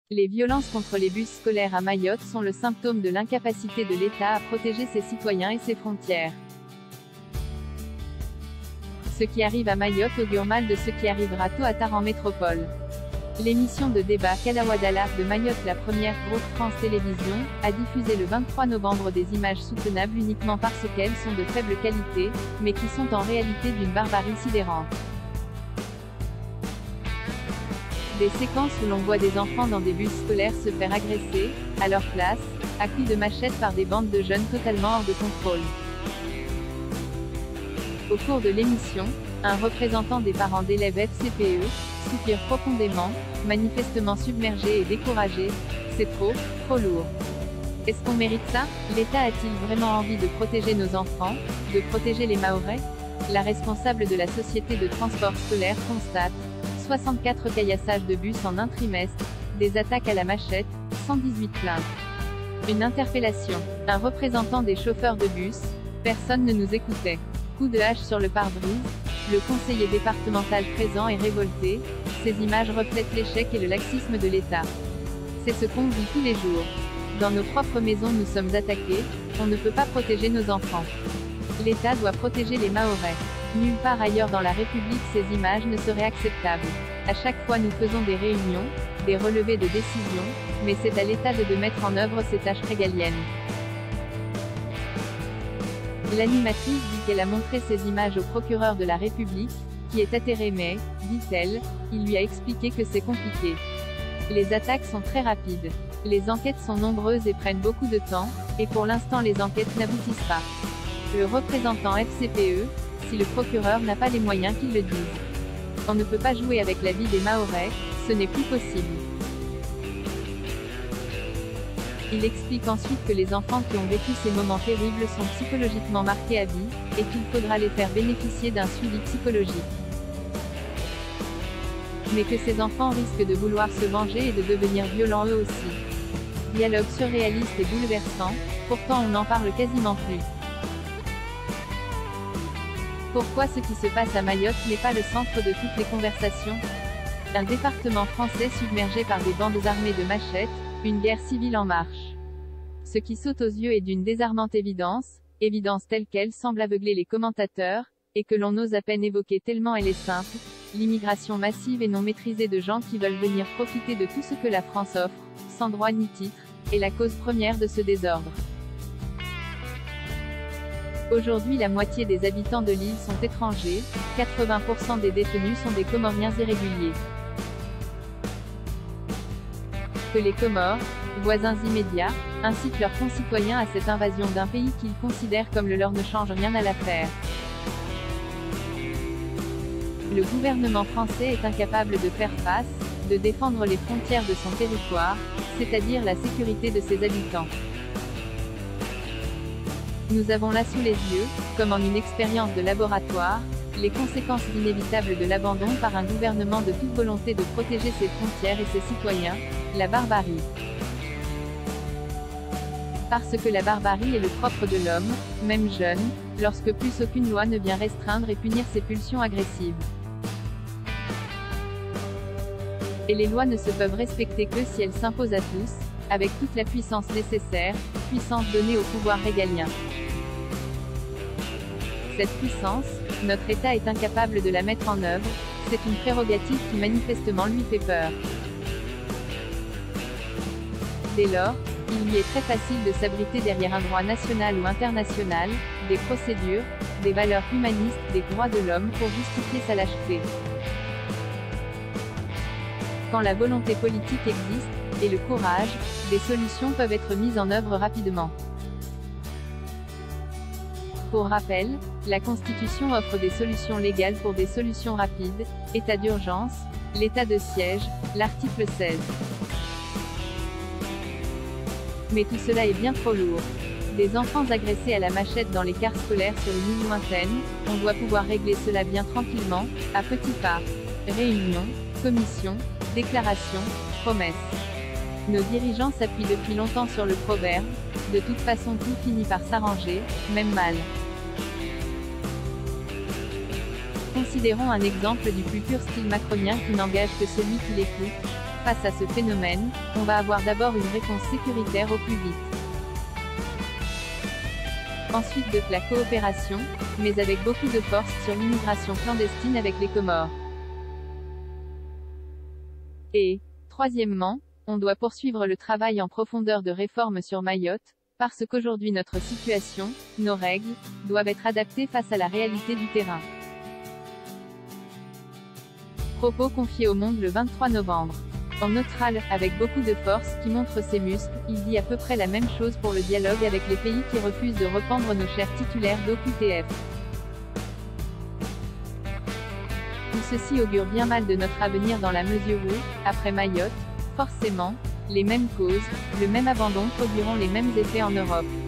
Les violences contre les bus scolaires à Mayotte sont le symptôme de l'incapacité de l'État à protéger ses citoyens et ses frontières. Ce qui arrive à Mayotte augure mal de ce qui arrivera tôt à tard en métropole. L'émission de débat Kadawadalar de Mayotte, la première groupe France Télévisions, a diffusé le 23 novembre des images soutenables uniquement parce qu'elles sont de faible qualité, mais qui sont en réalité d'une barbarie sidérante. Des séquences où l'on voit des enfants dans des bus scolaires se faire agresser, à leur place, à coups de machette par des bandes de jeunes totalement hors de contrôle. Au cours de l'émission, un représentant des parents d'élèves FCPE soupire profondément, manifestement submergé et découragé. C'est trop lourd. Est-ce qu'on mérite ça? L'État a-t-il vraiment envie de protéger nos enfants, de protéger les Mahorais? La responsable de la société de transport scolaire constate 64 caillassages de bus en un trimestre, des attaques à la machette, 118 plaintes. Une interpellation. Un représentant des chauffeurs de bus. Personne ne nous écoutait. Coup de hache sur le pare-brise. Le conseiller départemental présent est révolté. Ces images reflètent l'échec et le laxisme de l'État. C'est ce qu'on vit tous les jours. Dans nos propres maisons nous sommes attaqués, on ne peut pas protéger nos enfants. L'État doit protéger les Mahorais. Nulle part ailleurs dans la République ces images ne seraient acceptables. À chaque fois nous faisons des réunions, des relevés de décision, mais c'est à l'État de mettre en œuvre ses tâches régaliennes. L'animatrice dit qu'elle a montré ces images au procureur de la République, qui est atterré mais, dit-elle, il lui a expliqué que c'est compliqué. Les attaques sont très rapides. Les enquêtes sont nombreuses et prennent beaucoup de temps, et pour l'instant les enquêtes n'aboutissent pas. Le représentant FCPE, si le procureur n'a pas les moyens qu'il le dise. On ne peut pas jouer avec la vie des Mahorais, ce n'est plus possible. Il explique ensuite que les enfants qui ont vécu ces moments terribles sont psychologiquement marqués à vie, et qu'il faudra les faire bénéficier d'un suivi psychologique. Mais que ces enfants risquent de vouloir se venger et de devenir violents eux aussi. Dialogue surréaliste et bouleversant, pourtant on n'en parle quasiment plus. Pourquoi ce qui se passe à Mayotte n'est pas le centre de toutes les conversations? Un département français submergé par des bandes armées de machettes, une guerre civile en marche. Ce qui saute aux yeux est d'une désarmante évidence telle qu'elle semble aveugler les commentateurs, et que l'on ose à peine évoquer tellement elle est simple, l'immigration massive et non maîtrisée de gens qui veulent venir profiter de tout ce que la France offre, sans droit ni titre, est la cause première de ce désordre. Aujourd'hui la moitié des habitants de l'île sont étrangers, 80% des détenus sont des Comoriens irréguliers. Que les Comores, voisins immédiats, incitent leurs concitoyens à cette invasion d'un pays qu'ils considèrent comme le leur ne change rien à l'affaire. Le gouvernement français est incapable de faire face, de défendre les frontières de son territoire, c'est-à-dire la sécurité de ses habitants. Nous avons là sous les yeux, comme en une expérience de laboratoire, les conséquences inévitables de l'abandon par un gouvernement de toute volonté de protéger ses frontières et ses citoyens, la barbarie. Parce que la barbarie est le propre de l'homme, même jeune, lorsque plus aucune loi ne vient restreindre et punir ses pulsions agressives. Et les lois ne se peuvent respecter que si elles s'imposent à tous, avec toute la puissance nécessaire, puissance donnée au pouvoir régalien. Cette puissance, notre État est incapable de la mettre en œuvre, c'est une prérogative qui manifestement lui fait peur. Dès lors, il lui est très facile de s'abriter derrière un droit national ou international, des procédures, des valeurs humanistes, des droits de l'homme pour justifier sa lâcheté. Quand la volonté politique existe, et le courage, des solutions peuvent être mises en œuvre rapidement. Pour rappel, la Constitution offre des solutions légales pour des solutions rapides, état d'urgence, l'état de siège, l'article 16. Mais tout cela est bien trop lourd. Des enfants agressés à la machette dans les cars scolaires sur une île lointaine, on doit pouvoir régler cela bien tranquillement, à petits pas. Réunion, commission, déclaration, promesse. Nos dirigeants s'appuient depuis longtemps sur le proverbe, de toute façon tout finit par s'arranger, même mal. Considérons un exemple du plus pur style macronien qui n'engage que celui qui l'écoute. Face à ce phénomène, on va avoir d'abord une réponse sécuritaire au plus vite. Ensuite de la coopération, mais avec beaucoup de force sur l'immigration clandestine avec les Comores. Et, troisièmement, on doit poursuivre le travail en profondeur de réforme sur Mayotte, parce qu'aujourd'hui notre situation, nos règles, doivent être adaptées face à la réalité du terrain. Propos confiés au Monde le 23 novembre. En neutral, avec beaucoup de force, qui montre ses muscles, il dit à peu près la même chose pour le dialogue avec les pays qui refusent de reprendre nos chers titulaires d'OQTF. Tout ceci augure bien mal de notre avenir dans la mesure où, après Mayotte, forcément, les mêmes causes, le même abandon produiront les mêmes effets en Europe.